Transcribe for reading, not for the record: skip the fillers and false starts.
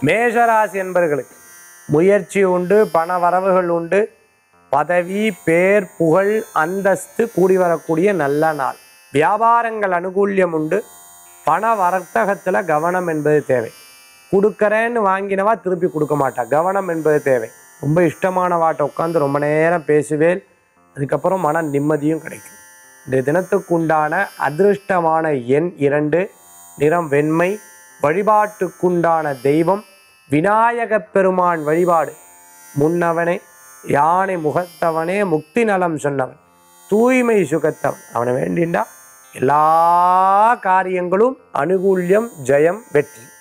மேஷராசி என்பர்களுக்கு முயற்சி உண்டு, பண வரவுகள் உண்டு, பதவி, பேர், புகழ், அந்தஸ்து கூடி வரக்கூடிய நல்ல நாள். வியாபாரங்கள் அனுகூல்யம் உண்டு. பண வர்த்தகத்தில் கவனம் என்பது தேவை. கொடுக்கறேன்னு வாங்கினவா திருப்பி கொடுக்க மாட்டா, கவனம் என்பது தேவை. ரொம்ப இஷ்டமான வாட்டை உட்காந்து ரொம்ப நேரம் பேசுவேன், அதுக்கப்புறம் மன நிம்மதியும் கிடைக்கும். இந்த தினத்துக்குண்டான அதிருஷ்டமான எண் 2, நிறம் வெண்மை. வழிபாட்டுக்குண்டான தெய்வம் விநாயகப் பெருமான் வழிபாடு. முன்னவனே யானை முகத்தவனே முக்தி நலம் சொன்னவன் தூய்மை சுகத்தவன், அவனை வேண்டிண்டா எல்லா காரியங்களும் அனுகூல்யம், ஜெயம், வெற்றி.